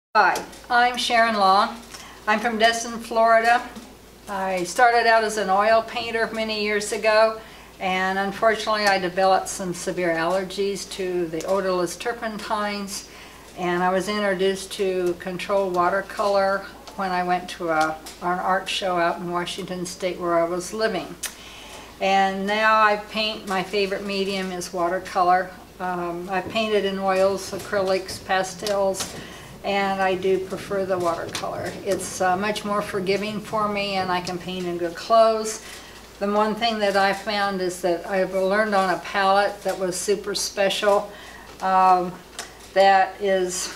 Hi, I'm Sharon Long. I'm from Destin, Florida. I started out as an oil painter many years ago, and unfortunately I developed some severe allergies to the odorless turpentines, and I was introduced to controlled watercolor when I went to an art show out in Washington State where I was living. And now I paint, my favorite medium is watercolor. I've painted in oils, acrylics, pastels, and I do prefer the watercolor. It's much more forgiving for me, and I can paint in good clothes. The one thing that I found is that I've learned on a palette that was super special. That is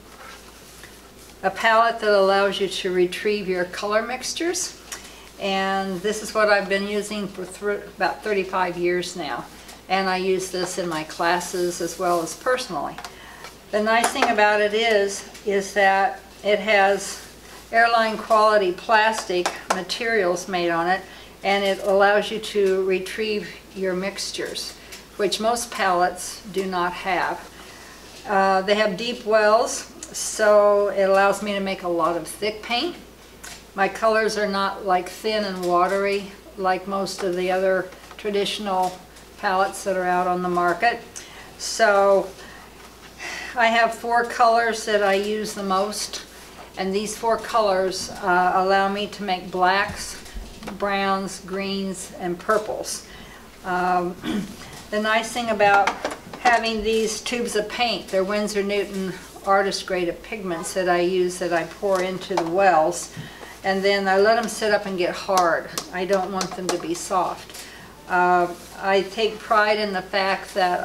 a palette that allows you to retrieve your color mixtures, and this is what I've been using for about 35 years now, and I use this in my classes as well as personally. The nice thing about it is that it has airline quality plastic materials made on it, and it allows you to retrieve your mixtures, which most palettes do not have. They have deep wells, so it allows me to make a lot of thick paint. My colors are not like thin and watery like most of the other traditional palettes that are out on the market. So I have 4 colors that I use the most, and these 4 colors allow me to make blacks, browns, greens, and purples. The nice thing about having these tubes of paint, they're Winsor Newton artist grade of pigments that I use, that I pour into the wells, and then I let them sit up and get hard. I don't want them to be soft. I take pride in the fact that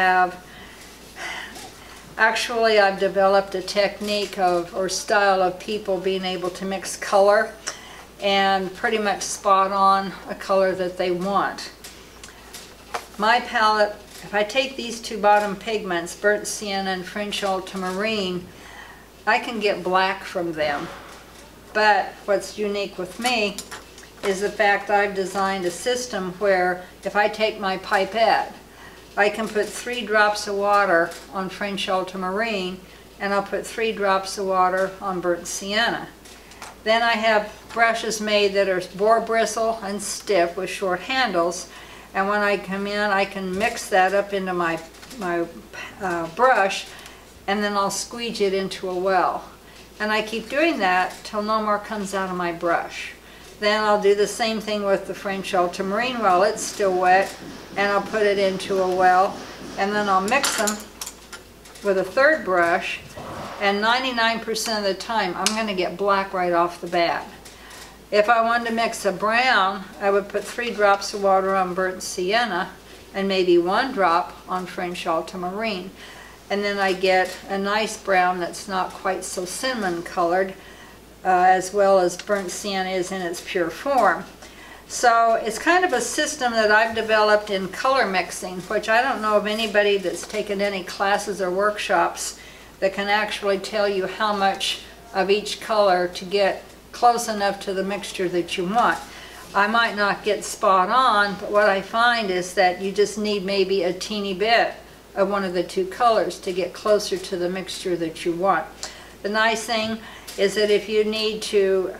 I've developed a technique or style of people being able to mix color and pretty much spot on a color that they want. My palette, if I take these 2 bottom pigments, burnt sienna and French ultramarine, I can get black from them. But what's unique with me is the fact I've designed a system where if I take my pipette, I can put 3 drops of water on French ultramarine, and I'll put 3 drops of water on burnt sienna. Then I have brushes made that are boar bristle and stiff with short handles, and when I come in I can mix that up into my brush, and then I'll squeeze it into a well. And I keep doing that till no more comes out of my brush. Then I'll do the same thing with the French ultramarine while it's still wet, and I'll put it into a well, and then I'll mix them with a 3rd brush, and 99% of the time I'm going to get black right off the bat. If I wanted to mix a brown, I would put 3 drops of water on burnt sienna and maybe 1 drop on French ultramarine, and then I get a nice brown that's not quite so cinnamon colored, as well as burnt sienna is in its pure form. So it's kind of a system that I've developed in color mixing, which I don't know of anybody that's taken any classes or workshops that can actually tell you how much of each color to get close enough to the mixture that you want. I might not get spot on, but what I find is that you just need maybe a teeny bit of one of the 2 colors to get closer to the mixture that you want. The nice thing is that if you need to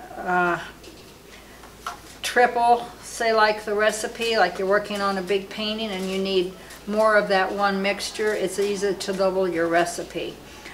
triple, say like the recipe, like you're working on a big painting and you need more of that one mixture, it's easy to double your recipe.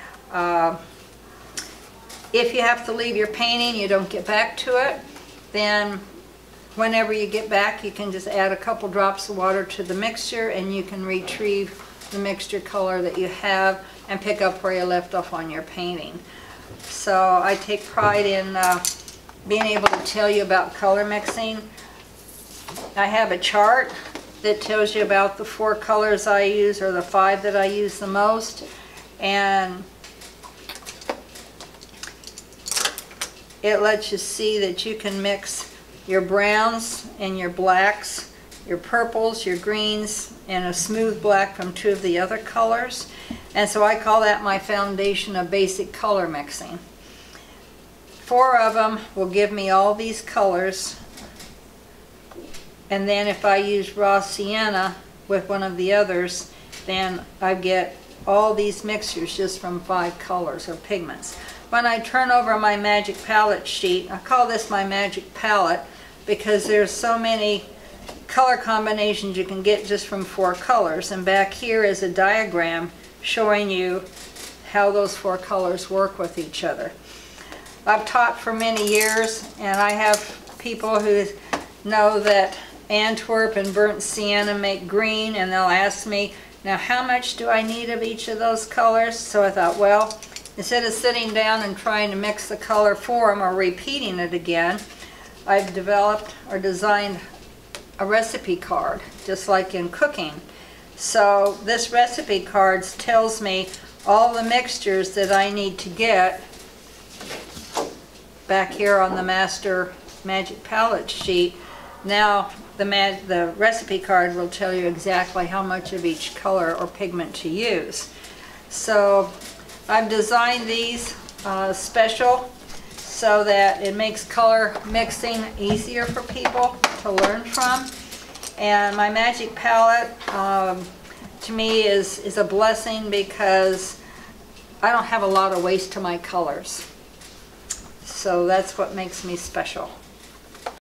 If you have to leave your painting, you don't get back to it, then whenever you get back you can just add a couple drops of water to the mixture, and you can retrieve the mixture color that you have and pick up where you left off on your painting. So I take pride in being able to tell you about color mixing. I have a chart that tells you about the 4 colors I use, or the 5 that I use the most, and it lets you see that you can mix your browns and your blacks, your purples, your greens, and a smooth black from 2 of the other colors. And so I call that my foundation of basic color mixing. 4 of them will give me all these colors, and then if I use raw sienna with one of the others, then I get all these mixtures just from 5 colors or pigments. when I turn over my magic palette sheet, I call this my magic palette because there's so many color combinations you can get just from 4 colors. And back here is a diagram showing you how those 4 colors work with each other. I've taught for many years, and I have people who know that Antwerp and burnt sienna make green, and they'll ask me, now how much do I need of each of those colors? So I thought, well, instead of sitting down and trying to mix the color for them or repeating it again, I've developed or designed a recipe card, just like in cooking. So this recipe card tells me all the mixtures that I need to get back here on the master magic palette sheet. Now the recipe card will tell you exactly how much of each color or pigment to use. So I've designed these special so that it makes color mixing easier for people to learn from. And my magic palette to me is a blessing because I don't have a lot of waste to my colors. So that's what makes me special.